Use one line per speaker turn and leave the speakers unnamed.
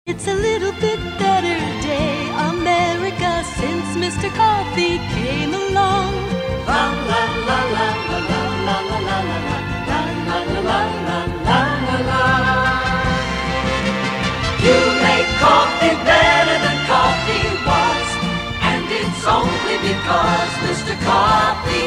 It's a little bit better day, America, since Mr. Coffee came along. La la la la la la la la la la la la la la la la. You make coffee better than coffee was, and it's only because Mr. Coffee